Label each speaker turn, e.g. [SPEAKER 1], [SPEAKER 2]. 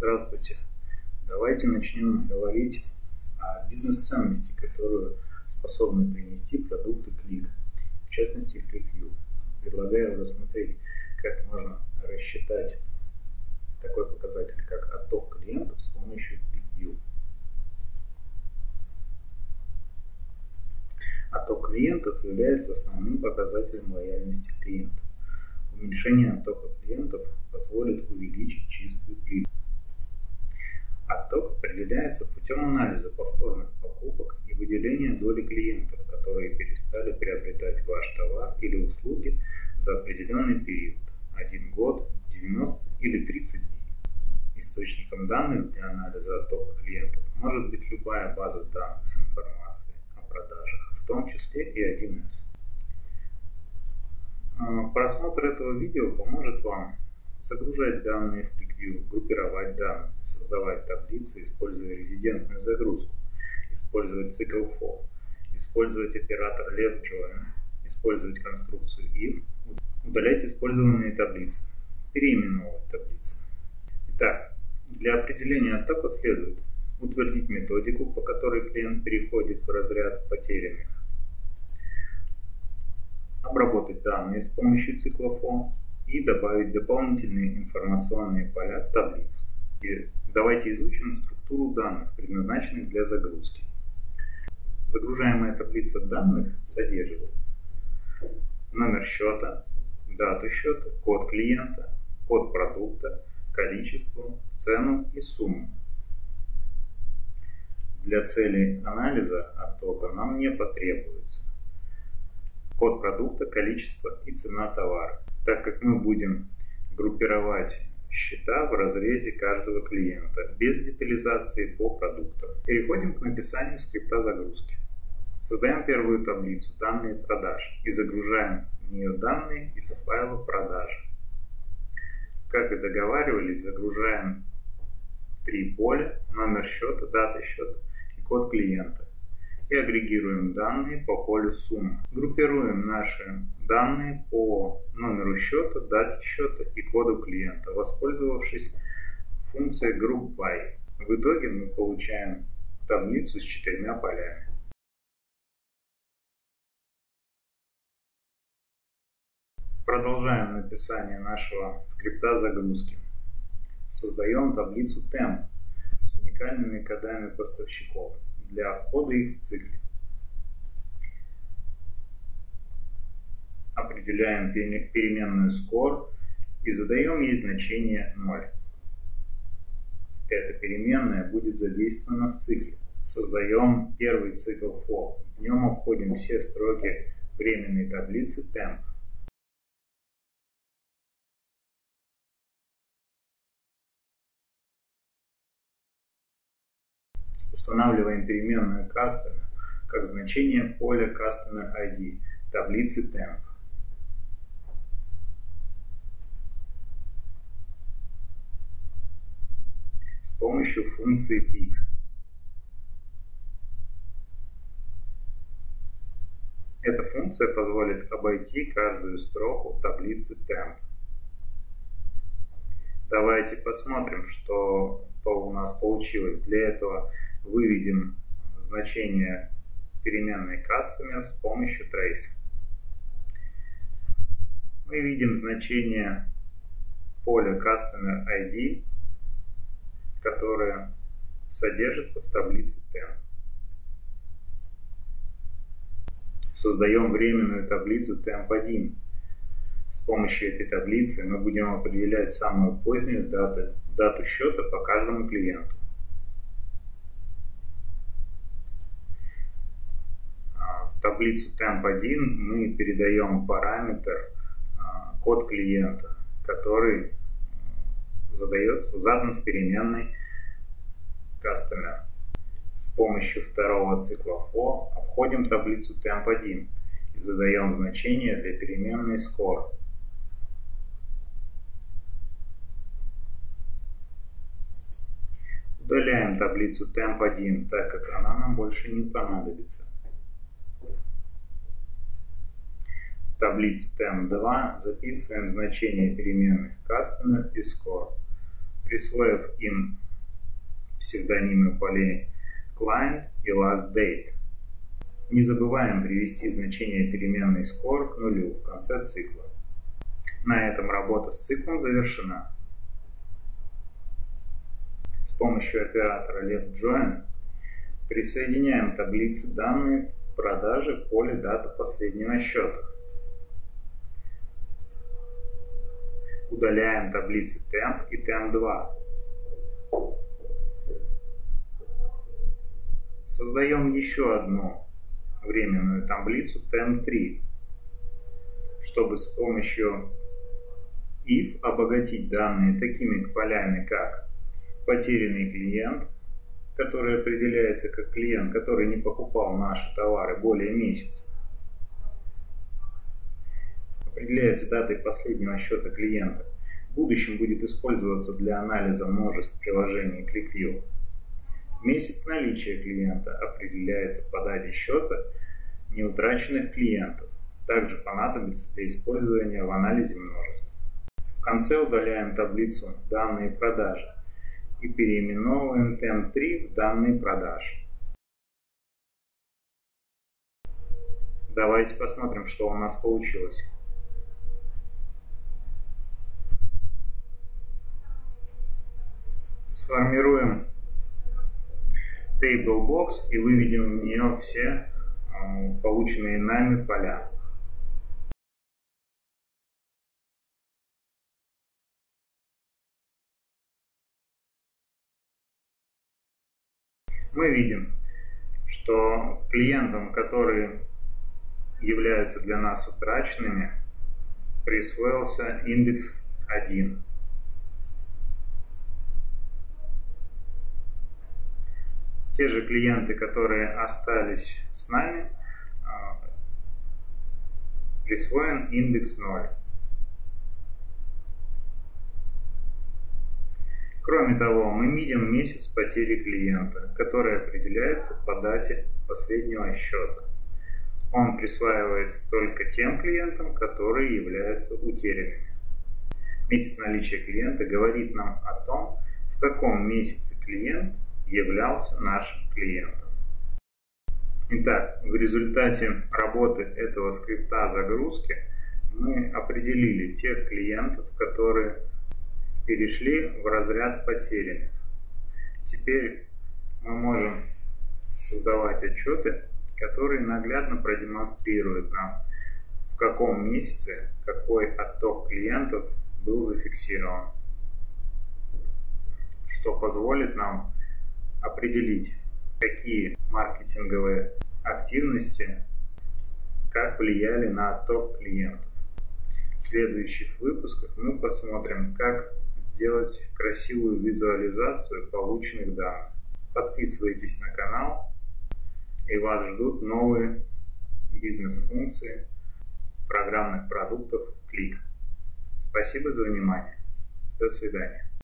[SPEAKER 1] Здравствуйте. Давайте начнем говорить о бизнес-ценности, которую способны принести продукты Click, в частности ClickView. Предлагаю рассмотреть, как можно рассчитать такой показатель, как отток клиентов с помощью ClickView. Отток клиентов является основным показателем лояльности клиентов. Уменьшение оттока клиентов позволит увеличить чистую прибыль. Отток определяется путем анализа повторных покупок и выделения доли клиентов, которые перестали приобретать ваш товар или услуги за определенный период – 1 год, 90 или 30 дней. Источником данных для анализа оттока клиентов может быть любая база данных с информацией о продажах, в том числе и 1С. Просмотр этого видео поможет вам загружать данные в ClickView, группировать данные, создавать таблицы, используя резидентную загрузку, использовать цикл for, использовать оператор left-join, использовать конструкцию if, удалять использованные таблицы, переименовывать таблицы. Итак, для определения оттока следует утвердить методику, по которой клиент переходит в разряд потерянных, обработать данные с помощью цикла for и добавить дополнительные информационные поля в таблицу. И давайте изучим структуру данных, предназначенных для загрузки. Загружаемая таблица данных содержит номер счета, дату счета, код клиента, код продукта, количество, цену и сумму. Для целей анализа оттока нам не потребуется код продукта, количество и цена товара, так как мы будем группировать счета в разрезе каждого клиента, без детализации по продуктам. Переходим к написанию скрипта загрузки. Создаем первую таблицу «Данные продаж» и загружаем в нее данные из файла «Продажи». Как и договаривались, загружаем 3 поля: номер счета, дата счета и код клиента. И агрегируем данные по полю сумма. Группируем наши данные по номеру счета, дате счета и коду клиента, воспользовавшись функцией Group By. В итоге мы получаем таблицу с 4 полями. Продолжаем написание нашего скрипта загрузки. Создаем таблицу Temp с уникальными кодами поставщиков для входа их в цикле. Определяем переменную score и задаем ей значение 0. Эта переменная будет задействована в цикле. Создаем первый цикл for. В нем обходим все строки временной таблицы Temp. Устанавливаем переменную Customer как значение поля Customer ID таблицы Temp. С помощью функции Pick. Эта функция позволит обойти каждую строку таблицы Temp. Давайте посмотрим, что у нас получилось. Для этого выведем значение переменной Customer с помощью Trace. Мы видим значение поля Customer ID, которое содержится в таблице Temp. Создаем временную таблицу Temp1. С помощью этой таблицы мы будем определять самую позднюю дату счета по каждому клиенту. В таблицу Temp1 мы передаем параметр код клиента, который задан в переменной Customer. С помощью второго цикла for обходим таблицу Temp1 и задаем значение для переменной score. Удаляем таблицу Temp1, так как она нам больше не понадобится. В таблицу Temp2 записываем значение переменных Customer и Score. присвоив им псевдонимы полей client и last date. Не забываем привести значение переменной score к нулю в конце цикла. На этом работа с циклом завершена. С помощью оператора left-join присоединяем таблицы данные продажи в поле дата последнего счета. Удаляем таблицы temp и temp2. Создаем еще одну временную таблицу temp3, чтобы с помощью if обогатить данные такими полями, как потерянный клиент, который определяется как клиент, который не покупал наши товары более месяца. Определяется датой последнего счета клиента. В будущем будет использоваться для анализа множеств приложений ClickView. Месяц наличия клиента определяется по дате счета неутраченных клиентов. Также понадобится для использования в анализе множеств. В конце удаляем таблицу «Данные продажи» и переименовываем temp3 в «Данные продажи». Давайте посмотрим, что у нас получилось. Сформируем table box и выведем в нее все полученные нами поля. Мы видим, что клиентам, которые являются для нас утраченными, присвоился индекс 1. Те же клиенты, которые остались с нами, присвоен индекс 0. Кроме того, мы видим месяц потери клиента, который определяется по дате последнего счета. Он присваивается только тем клиентам, которые являются утерянными. Месяц наличия клиента говорит нам о том, в каком месяце клиент являлся нашим клиентом. Итак, в результате работы этого скрипта загрузки мы определили тех клиентов, которые перешли в разряд потерянных. Теперь мы можем создавать отчеты, которые наглядно продемонстрируют нам, в каком месяце какой отток клиентов был зафиксирован, что позволит нам определить, какие маркетинговые активности как влияли на отток клиентов. В следующих выпусках мы посмотрим, как сделать красивую визуализацию полученных данных. Подписывайтесь на канал, и вас ждут новые бизнес-функции программных продуктов Click. Спасибо за внимание. До свидания.